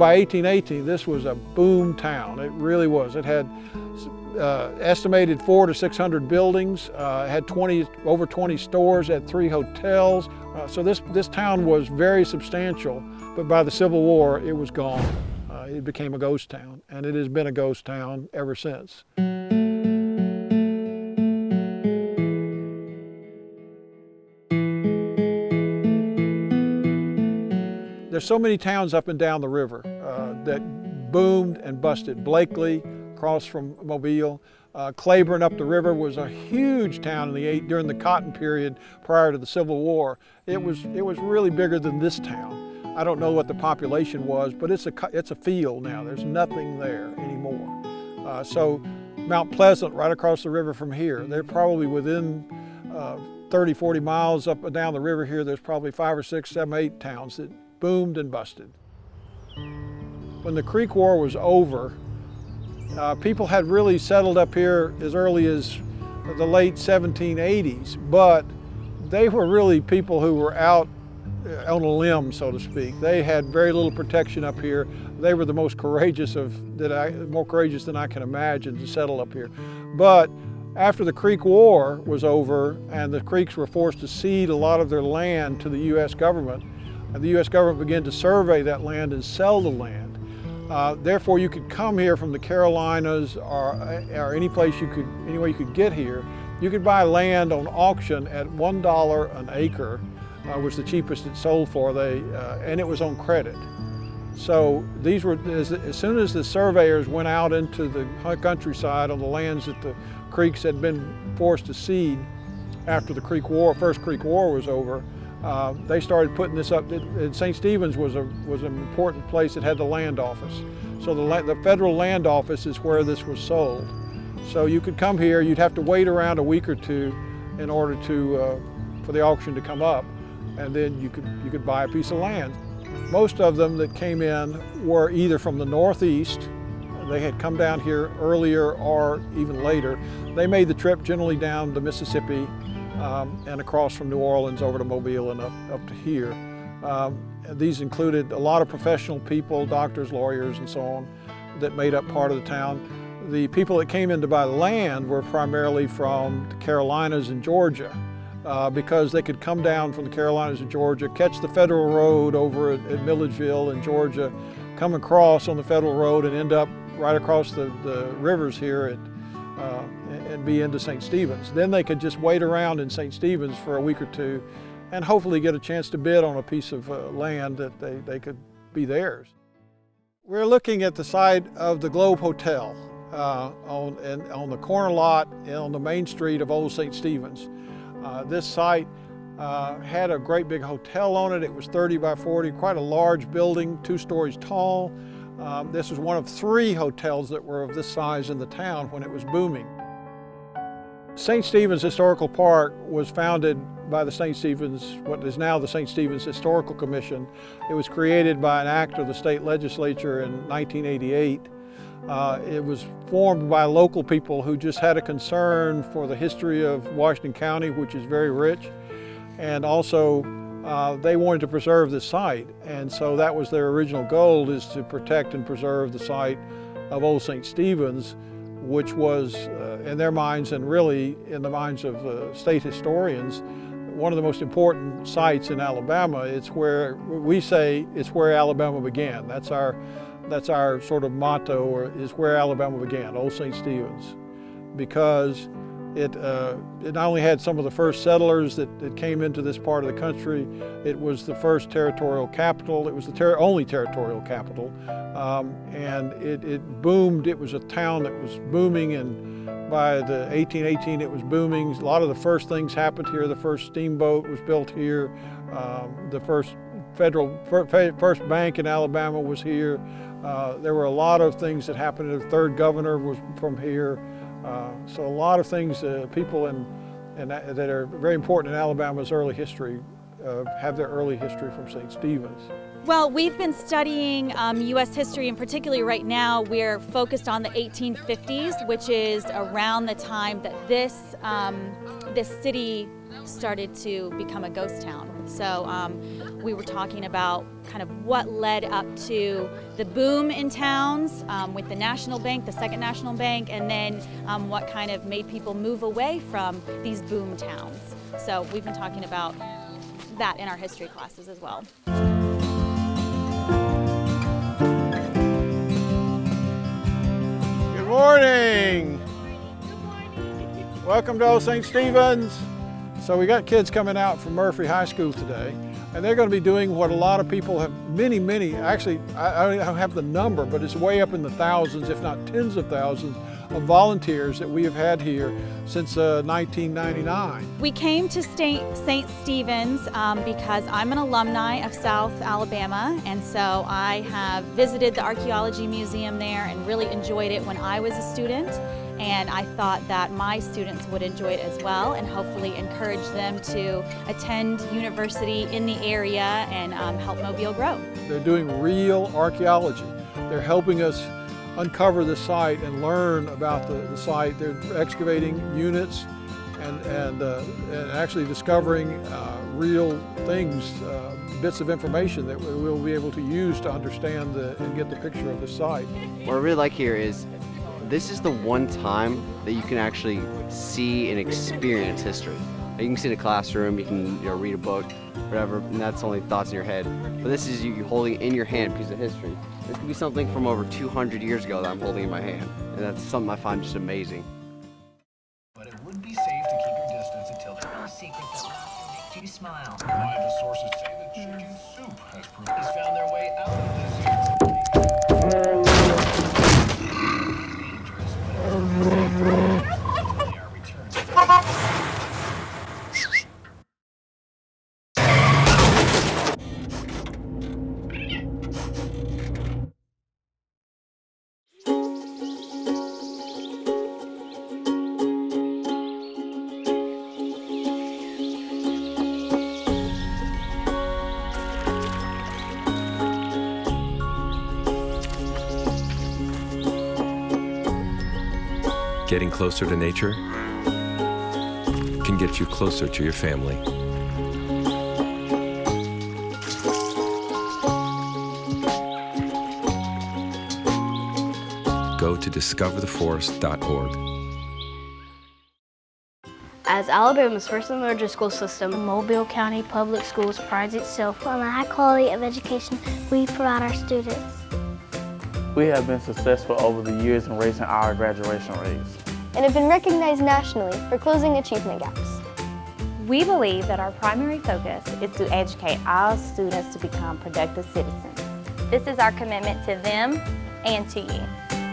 by 1818, this was a boom town. It really was. It had estimated 400 to 600 buildings, had over 20 stores, had 3 hotels. So this town was very substantial, but by the Civil War, it was gone. It became a ghost town, and it has been a ghost town ever since. There's so many towns up and down the river that boomed and busted. Blakely, across from Mobile. Claiborne up the river was a huge town during the cotton period prior to the Civil War. It was really bigger than this town. I don't know what the population was, but it's a field now. There's nothing there anymore. So Mount Pleasant, right across the river from here, they're probably within 30, 40 miles up and down the river here. There's probably 5 or 6, 7, 8 towns that boomed and busted. When the Creek War was over, people had really settled up here as early as the late 1780s, but they were really people who were out on a limb, so to speak. They had very little protection up here. They were the most courageous more courageous than I can imagine to settle up here. But after the Creek War was over and the Creeks were forced to cede a lot of their land to the U.S. government, and the U.S. government began to survey that land and sell the land. Therefore, you could come here from the Carolinas or any way you could get here. You could buy land on auction at $1 an acre, was the cheapest it sold for, and it was on credit. So these were, as soon as the surveyors went out into the countryside on the lands that the Creeks had been forced to cede after the First Creek War was over, they started putting this up. St. Stephen's was an important place that had the land office. So the federal land office is where this was sold. So you could come here, you'd have to wait around a week or two in order for the auction to come up, and then you could buy a piece of land. Most of them that came in were either from the Northeast, they had come down here earlier or even later. They made the trip generally down the Mississippi and across from New Orleans over to Mobile and up to here. These included a lot of professional people, doctors, lawyers, and so on, that made up part of the town. The people that came in to buy land were primarily from the Carolinas and Georgia, because they could come down from the Carolinas and Georgia, catch the federal road over at Milledgeville in Georgia, come across on the federal road and end up right across the rivers here and be into St. Stephen's. Then they could just wait around in St. Stephen's for a week or two and hopefully get a chance to bid on a piece of land that they could be theirs. We're looking at the site of the Globe Hotel on the corner lot on the main street of Old St. Stephen's. This site had a great big hotel on it. It was 30 by 40, quite a large building, 2 stories tall. This was one of 3 hotels that were of this size in the town when it was booming. St. Stephen's Historical Park was founded by what is now the St. Stephen's Historical Commission. It was created by an act of the state legislature in 1988. It was formed by local people who just had a concern for the history of Washington County, which is very rich, and also they wanted to preserve the site, and so that was their original goal, is to protect and preserve the site of Old St. Stephen's, which was, in their minds and really in the minds of state historians, one of the most important sites in Alabama. It's where we say it's where Alabama began. That's our sort of motto, or is where Alabama began, Old St. Stephen's, because it not only had some of the first settlers that came into this part of the country, it was the first territorial capital, it was the only territorial capital, and it boomed. It was a town that was booming, and by the 1818 it was booming. A lot of the first things happened here. The first steamboat was built here. The first first bank in Alabama was here. There were a lot of things that happened. The third governor was from here. So a lot of things, people that are very important in Alabama's early history have their early history from St. Stephen's. Well, we've been studying U.S. history, and particularly right now we're focused on the 1850s, which is around the time that this city started to become a ghost town. So we were talking about kind of what led up to the boom in towns with the National Bank, the Second National Bank, and then what kind of made people move away from these boom towns. So we've been talking about that in our history classes as well. Good morning. Welcome to Old St. Stephen's. So we got kids coming out from Murphy High School today, and they're going to be doing what a lot of people have, many, actually I don't have the number, but it's way up in the thousands, if not tens of thousands, of volunteers that we have had here since 1999. We came to St. Stephen's because I'm an alumni of South Alabama, and so I have visited the Archaeology Museum there and really enjoyed it when I was a student. And I thought that my students would enjoy it as well, and hopefully encourage them to attend university in the area and help Mobile grow. They're doing real archaeology. They're helping us uncover the site and learn about the site. They're excavating units and actually discovering real things, bits of information that we'll be able to use to understand and get the picture of the site. What I really like here is this is the one time that you can actually see and experience history. You can sit in a classroom, you can read a book, whatever, and that's only thoughts in your head. But this is you holding in your hand a piece of history. This could be something from over 200 years ago that I'm holding in my hand, and that's something I find just amazing. But it would be safe to keep your distance until the no secret that laughter makes you smile. Reliable sources say that chicken soup has found their way out of this dangerous, but they are returned. Getting closer to nature can get you closer to your family. Go to discovertheforest.org. As Alabama's first and largest school system, Mobile County Public Schools prides itself on the high quality of education we provide our students. We have been successful over the years in raising our graduation rates and have been recognized nationally for closing achievement gaps. We believe that our primary focus is to educate all students to become productive citizens. This is our commitment to them and to you.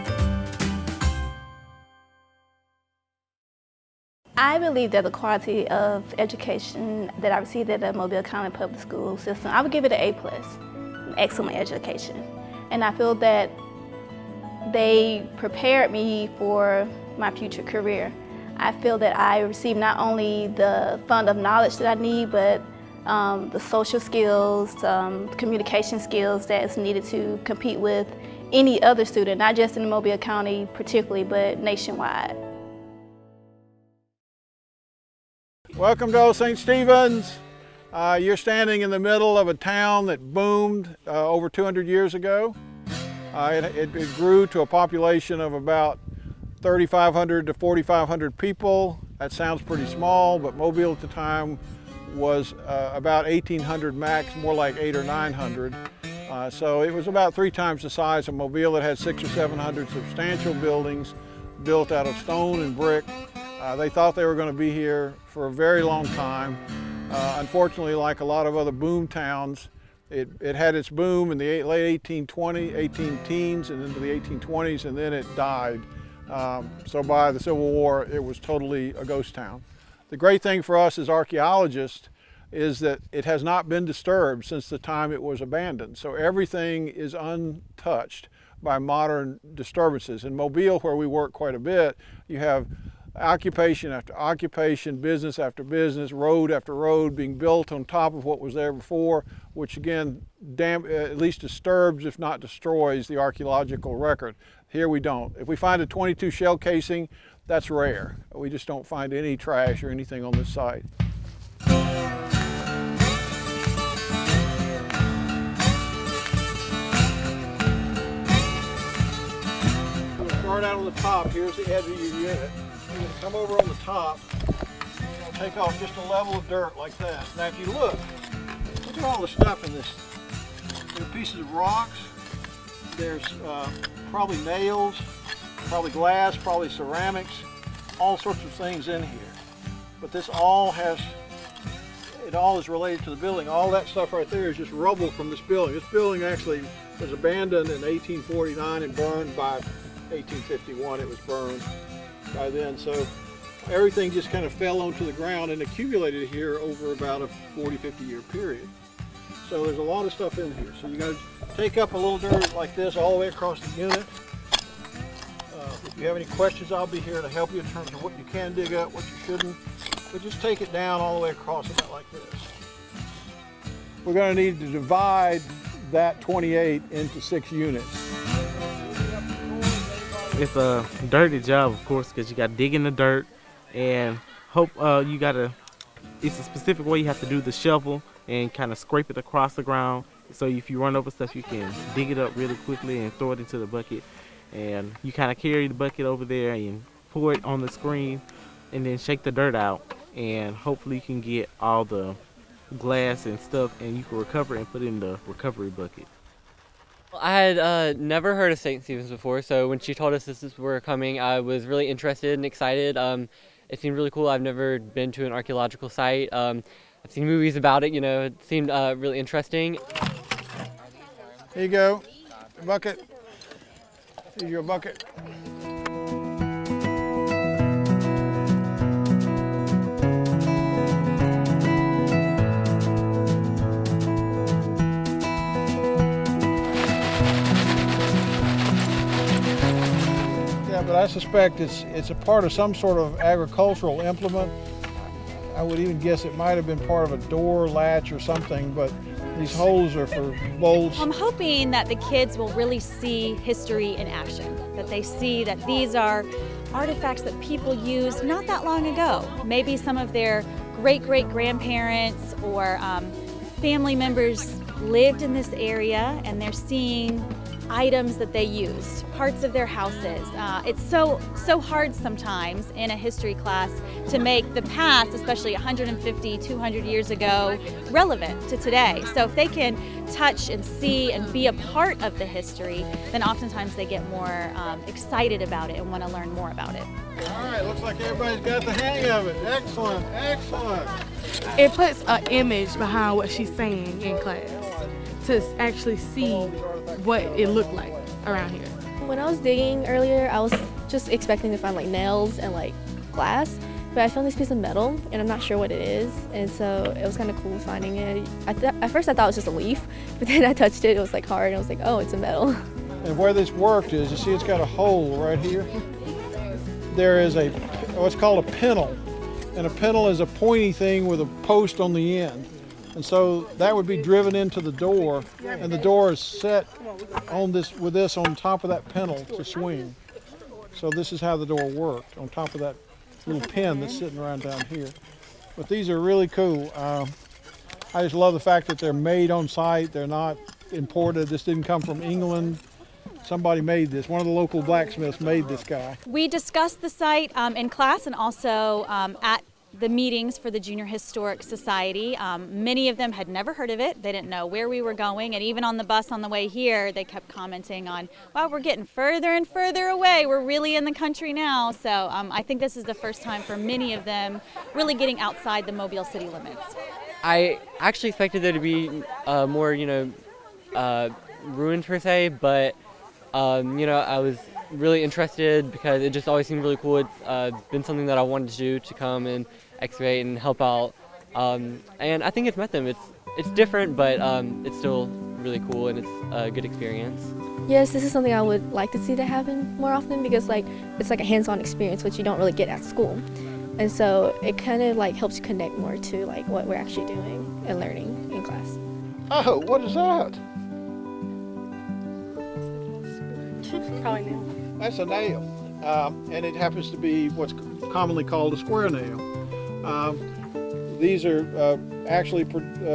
I believe that the quality of education that I received at the Mobile County Public School System, I would give it an A+, an excellent education. And I feel that they prepared me for my future career. I feel that I received not only the fund of knowledge that I need, but the social skills, communication skills that is needed to compete with any other student, not just in Mobile County particularly, but nationwide. Welcome to Old St. Stephen's. You're standing in the middle of a town that boomed over 200 years ago. It grew to a population of about 3,500 to 4,500 people. That sounds pretty small, but Mobile at the time was about 1,800 max, more like 800 or 900. So it was about 3 times the size of Mobile. It had 600 or 700 substantial buildings built out of stone and brick. They thought they were going to be here for a very long time. Unfortunately, like a lot of other boom towns, it had its boom in the late 18 teens and into the 1820s, and then it died. So by the Civil War, it was totally a ghost town. The great thing for us as archaeologists is that it has not been disturbed since the time it was abandoned. So everything is untouched by modern disturbances. In Mobile, where we work quite a bit, you have occupation after occupation, business after business, road after road being built on top of what was there before, which again, at least disturbs, if not destroys, the archaeological record. Here we don't. If we find a .22 shell casing, that's rare. We just don't find any trash or anything on this site. start out on the top. Here's the edge of your unit. You're going to come over on the top and take off just a level of dirt like that. Now if you look at all the stuff in this. There are pieces of rocks, there's probably nails, probably glass, probably ceramics, all sorts of things in here. But this all is related to the building. All that stuff right there is just rubble from this building. This building actually was abandoned in 1849 and burned by 1851. It was burned by then. So everything just kind of fell onto the ground and accumulated here over about a 40-50 year period. So there's a lot of stuff in here. So you got to take up a little dirt like this all the way across the unit. If you have any questions, I'll be here to help you in terms of what you can dig up, what you shouldn't. But just take it down all the way across about like this. We're going to need to divide that 28 into 6 units. It's a dirty job, of course, because you got to dig in the dirt and hope it's a specific way you have to do the shovel and kind of scrape it across the ground. So if you run over stuff, you can dig it up really quickly and throw it into the bucket. And you kind of carry the bucket over there and pour it on the screen and then shake the dirt out. And hopefully you can get all the glass and stuff and you can recover and put it in the recovery bucket. I had never heard of St. Stephen's before, so when she told us this were coming, I was really interested and excited. It seemed really cool. I've never been to an archaeological site. I've seen movies about it, you know, it seemed really interesting. Here you go, bucket. Here's your bucket. Yeah, but I suspect it's a part of some sort of agricultural implement. I would even guess it might have been part of a door latch or something, but these holes are for bolts. I'm hoping that the kids will really see history in action, that they see that these are artifacts that people used not that long ago. Maybe some of their great-great-grandparents or family members lived in this area and they're seeing items that they used, parts of their houses. It's so hard sometimes in a history class to make the past, especially 150, 200 years ago, relevant to today. So if they can touch and see and be a part of the history, then oftentimes they get more excited about it and want to learn more about it. All right, looks like everybody's got the hang of it. Excellent, excellent. It puts an image behind what she's saying in class to actually see what it looked like around here. When I was digging earlier, I was just expecting to find like nails and like glass, but I found this piece of metal and I'm not sure what it is, and so it was kind of cool finding it. At first I thought it was just a leaf, but then I touched it, it was like hard, and I was like, oh, it's a metal. And where this worked is, you see it's got a hole right here. There is what's called a pennel, and a pennel is a pointy thing with a post on the end. And so that would be driven into the door, and the door is set on with this on top of that pennel to swing. So this is how the door worked, on top of that little pin that's sitting around down here. But these are really cool. I just love the fact that they're made on site. They're not imported. This didn't come from England. Somebody made this. One of the local blacksmiths made this guy. We discussed the site in class and also at the meetings for the Junior Historic Society. Many of them had never heard of it. They didn't know where we were going, and even on the bus on the way here, they kept commenting on, wow, we're getting further and further away. We're really in the country now. So I think this is the first time for many of them really getting outside the Mobile city limits. I actually expected there to be more, ruins per se, but I was really interested because it just always seemed really cool. It's been something that I wanted to do, to come and excavate and help out, and I think it's met them. It's different, but it's still really cool and it's a good experience. Yes, this is something I would like to see to happen more often because it's like a hands-on experience which you don't really get at school, and so it kind of like helps you connect more to like what we're actually doing and learning in class. Oh, what is that? Probably nail. That's a nail, and it happens to be what's commonly called a square nail. These are actually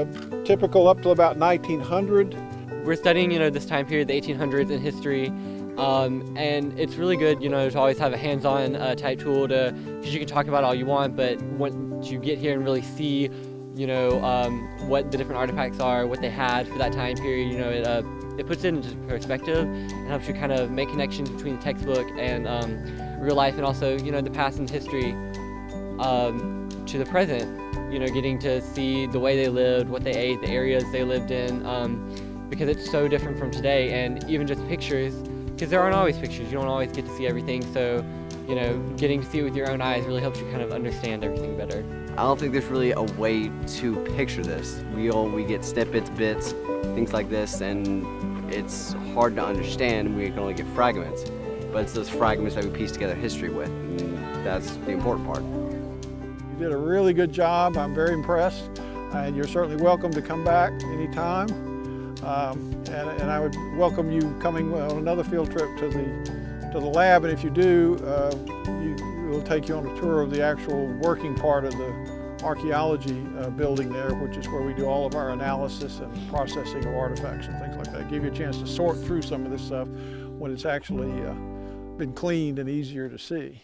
typical up to about 1900. We're studying, this time period, the 1800s in history, And it's really good, you know, to always have a hands-on type tool because you can talk about all you want, but once you get here and really see, you know, what the different artifacts are, what they had for that time period, you know, it puts it into perspective and helps you kind of make connections between the textbook and real life, and also, you know, the past and history to the present, you know, getting to see the way they lived, what they ate, the areas they lived in, because it's so different from today. And even just pictures, because there aren't always pictures, you don't always get to see everything, so, you know, getting to see it with your own eyes really helps you kind of understand everything better. I don't think there's really a way to picture this. We get snippets, bits, things like this, and it's hard to understand. We can only get fragments, but it's those fragments that we piece together history with, and that's the important part. You did a really good job. I'm very impressed, and you're certainly welcome to come back anytime. And I would welcome you coming on another field trip to the lab, and if you do, we'll take you on a tour of the actual working part of the archaeology building there, which is where we do all of our analysis and processing of artifacts and things like that. Give you a chance to sort through some of this stuff when it's actually been cleaned and easier to see.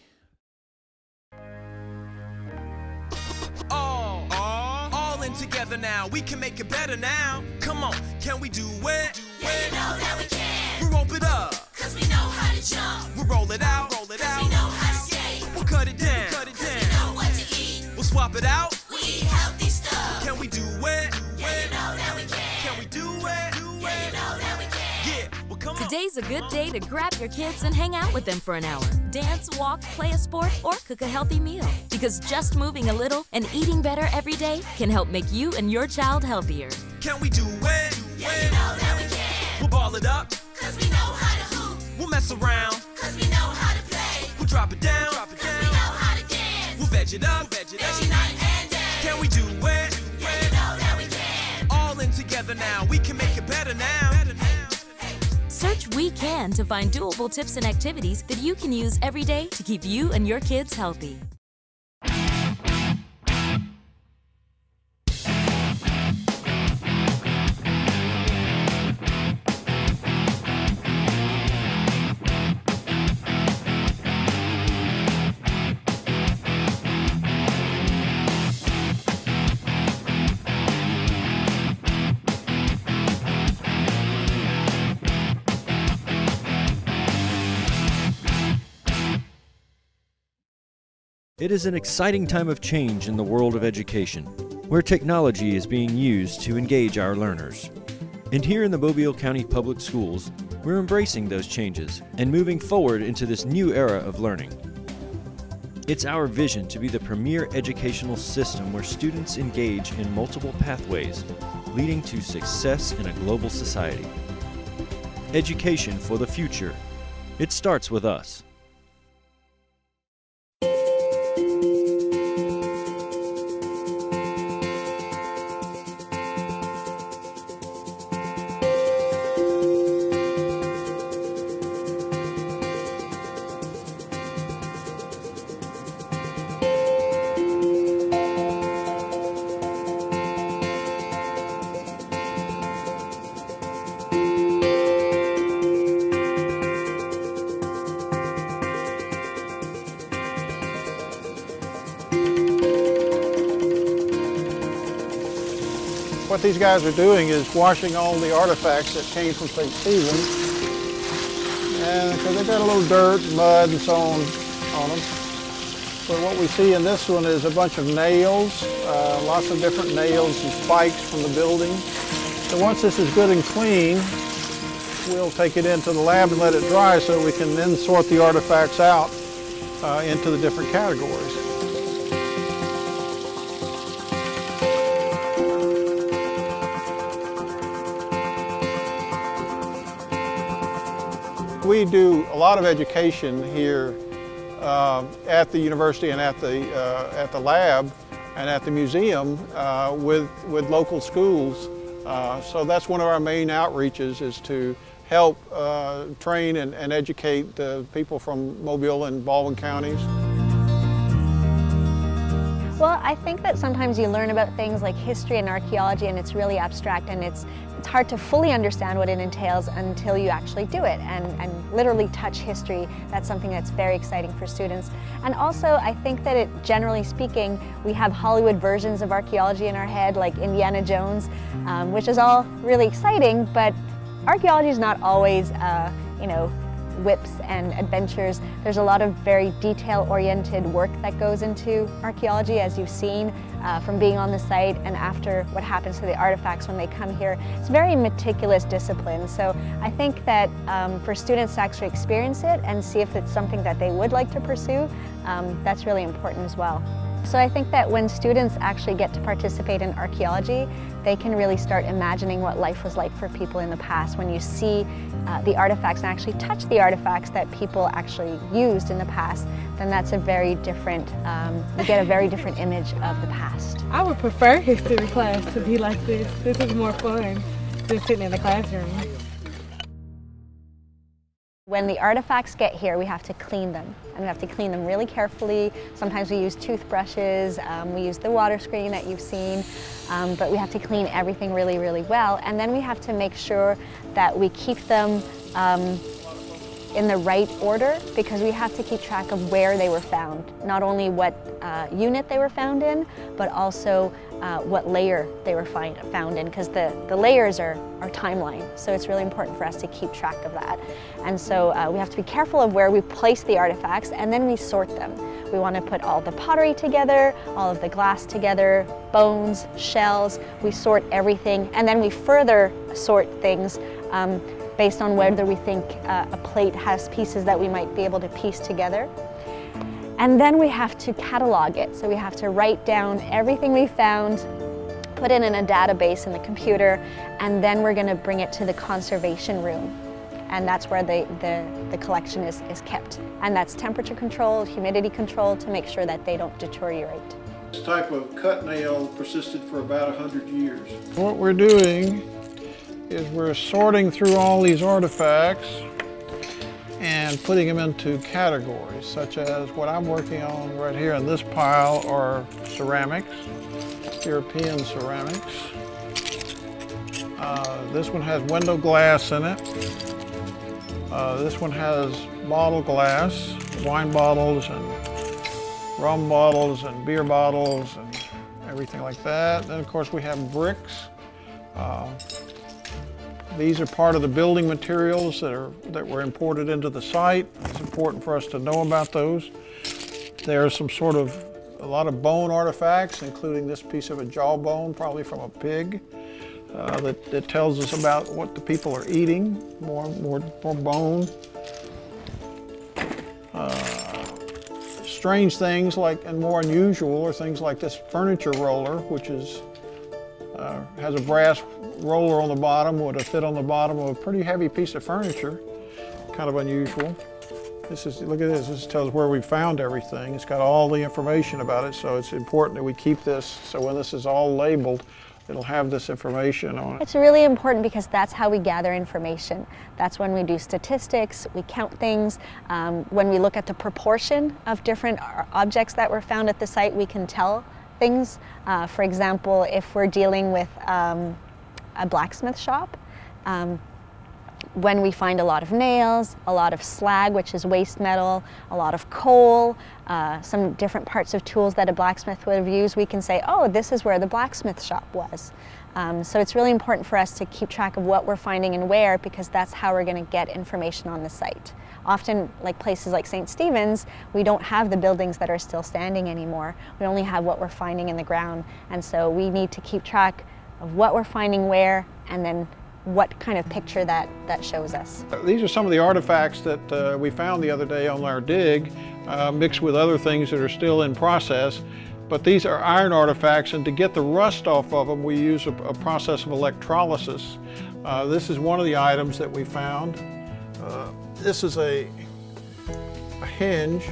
All in together now, we can make it better now. Come on, can we do it? Yeah, you know that we can. We'll rope it up, cause we know how to jump. we'll roll it out, Cause we know how to skate. we'll cut it down, Cause we know what to eat. we'll swap it out. We eat healthy stuff. Can we do it? Yeah, you know that we can. Can we do it? Yeah, you know that we can. Yeah, well come on. Today's a good day to grab your kids and hang out with them for an hour. Dance, walk, play a sport, or cook a healthy meal. Because just moving a little and eating better every day can help make you and your child healthier. Can we do it? Yeah, you know that we can. We'll ball it up, Cause we know how to hoop. we'll mess around, Cause we know how to play. we'll drop it down, Cause we know how to dance. we'll veg it up, Veggie night and day. Can we do it? Yeah, you know that we can. All in together now, we can make it better now. Search We Can to find doable tips and activities that you can use every day to keep you and your kids healthy. It is an exciting time of change in the world of education, where technology is being used to engage our learners. And here in the Mobile County Public Schools, we're embracing those changes and moving forward into this new era of learning. It's our vision to be the premier educational system where students engage in multiple pathways, leading to success in a global society. Education for the future. It starts with us. What these guys are doing is washing all the artifacts that came from St. Stephen's, and because they've got a little dirt, mud, and so on them. But what we see in this one is a bunch of nails, lots of different nails and spikes from the building. So once this is good and clean, we'll take it into the lab and let it dry so we can then sort the artifacts out into the different categories. We do a lot of education here at the university and at the lab and at the museum with local schools. So that's one of our main outreaches, is to help train and educate the people from Mobile and Baldwin counties. Well, I think that sometimes you learn about things like history and archaeology and it's really abstract and it's hard to fully understand what it entails until you actually do it and literally touch history. That's something that's very exciting for students. And also, I think that generally speaking, we have Hollywood versions of archaeology in our head, like Indiana Jones, which is all really exciting, but archaeology is not always, you know, whips and adventures. There's a lot of very detail-oriented work that goes into archaeology, as you've seen from being on the site and after what happens to the artifacts when they come here. It's a very meticulous discipline, so I think that for students to actually experience it and see if it's something that they would like to pursue, that's really important as well. So I think that when students actually get to participate in archaeology, they can really start imagining what life was like for people in the past. When you see the artifacts and actually touch the artifacts that people actually used in the past, then that's a very different, you get a very different image of the past. I would prefer history class to be like this. This is more fun than sitting in the classroom. When the artifacts get here, we have to clean them, and we have to clean them really carefully. Sometimes we use toothbrushes, we use the water screen that you've seen, but we have to clean everything really, really well. And then we have to make sure that we keep them in the right order, because we have to keep track of where they were found. Not only what unit they were found in, but also what layer they were found in, because the layers are timeline. So it's really important for us to keep track of that. And so we have to be careful of where we place the artifacts, and then we sort them. We want to put all the pottery together, all of the glass together, bones, shells. We sort everything, and then we further sort things based on whether we think a plate has pieces that we might be able to piece together. And then we have to catalog it. So we have to write down everything we found, put it in a database in the computer, and then we're going to bring it to the conservation room. And that's where the collection is kept. And that's temperature controlled, humidity controlled, to make sure that they don't deteriorate. This type of cut nail persisted for about 100 years. What we're doing is we're sorting through all these artifacts and putting them into categories, such as what I'm working on right here in this pile are ceramics, European ceramics. This one has window glass in it. This one has bottle glass, wine bottles and rum bottles and beer bottles and everything like that. Then of course we have bricks. These are part of the building materials that were imported into the site. It's important for us to know about those. There's a lot of bone artifacts, including this piece of a jawbone, probably from a pig, that tells us about what the people are eating, more bone. Strange things and more unusual are things like this furniture roller, which has a brass roller on the bottom, would fit on the bottom of a pretty heavy piece of furniture. Kind of unusual. Look at this, this tells where we found everything. It's got all the information about it, so it's important that we keep this, so when this is all labeled, it'll have this information on it. It's really important because that's how we gather information. That's when we do statistics, we count things. When we look at the proportion of different objects that were found at the site, we can tell things. For example, if we're dealing with a blacksmith shop, when we find a lot of nails, a lot of slag, which is waste metal, a lot of coal, some different parts of tools that a blacksmith would have used, we can say, oh, this is where the blacksmith shop was. So it's really important for us to keep track of what we're finding and where, because that's how we're going to get information on the site. Often, like places like St. Stephen's, we don't have the buildings that are still standing anymore. We only have what we're finding in the ground. And so we need to keep track of what we're finding where, and then what kind of picture that shows us. These are some of the artifacts that we found the other day on our dig, mixed with other things that are still in process. But these are iron artifacts, and to get the rust off of them, we use a process of electrolysis. This is one of the items that we found. This is a hinge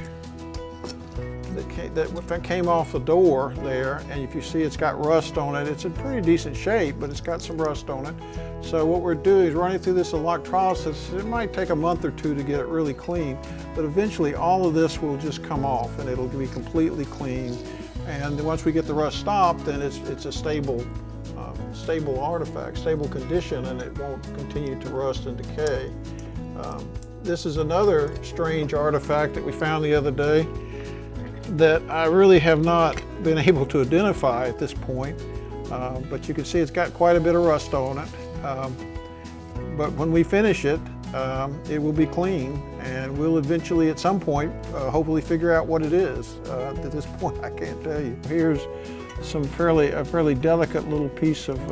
that came off the door there, and if you see it's got rust on it, it's in pretty decent shape, but it's got some rust on it. So what we're doing is running through this electrolysis. It might take a month or two to get it really clean, but eventually all of this will just come off and it'll be completely clean. And once we get the rust stopped, then it's a stable artifact, stable condition, and it won't continue to rust and decay. This is another strange artifact that we found the other day that I really have not been able to identify at this point, but you can see it's got quite a bit of rust on it. But when we finish it, it will be clean, and we'll eventually at some point hopefully figure out what it is. At this point I can't tell you. Here's a fairly delicate little piece of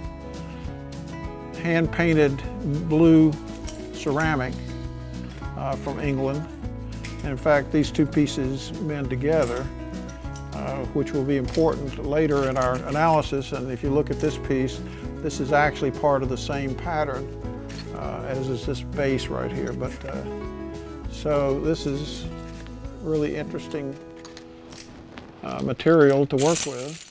hand-painted blue ceramic from England. And in fact, these two pieces mend together, which will be important later in our analysis. And if you look at this piece, this is actually part of the same pattern as is this base right here. But so this is really interesting material to work with.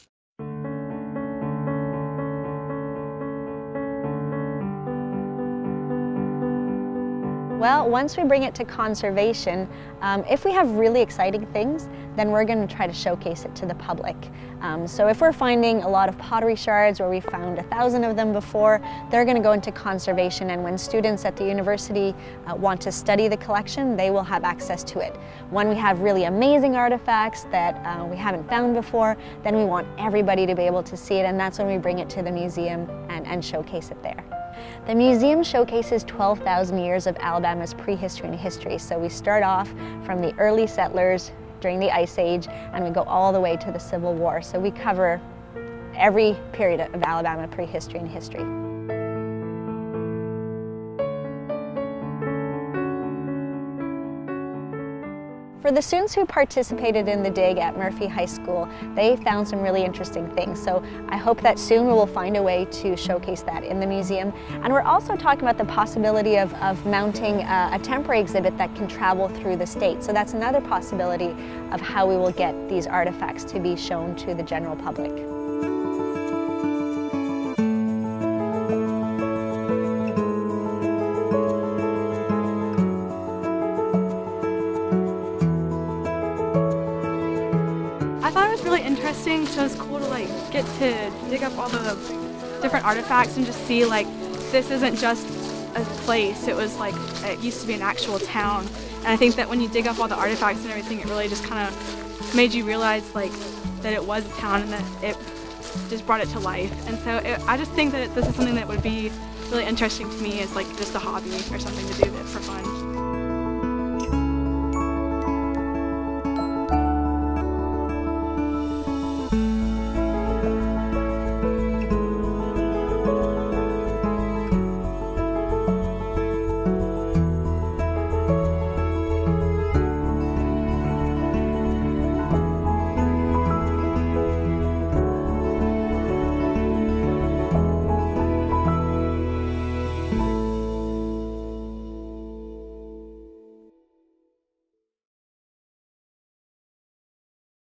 Well, once we bring it to conservation, if we have really exciting things, then we're going to try to showcase it to the public. So if we're finding a lot of pottery shards where we found 1,000 of them before, they're going to go into conservation, and when students at the university want to study the collection, they will have access to it. When we have really amazing artifacts that we haven't found before, then we want everybody to be able to see it, and that's when we bring it to the museum and showcase it there. The museum showcases 12,000 years of Alabama's prehistory and history. So we start off from the early settlers during the Ice Age, and we go all the way to the Civil War. So we cover every period of Alabama prehistory and history. For the students who participated in the dig at Murphy High School, they found some really interesting things. So I hope that soon we will find a way to showcase that in the museum. And we're also talking about the possibility of mounting a temporary exhibit that can travel through the state. So that's another possibility of how we will get these artifacts to be shown to the general public. I thought it was really interesting, so it's cool to like get to dig up all the different artifacts and just see like this isn't just a place, it was like, it used to be an actual town. And I think that when you dig up all the artifacts and everything, it really just kind of made you realize like that it was a town and that it just brought it to life. And so I just think that this is something that would be really interesting to me as like just a hobby or something to do for fun.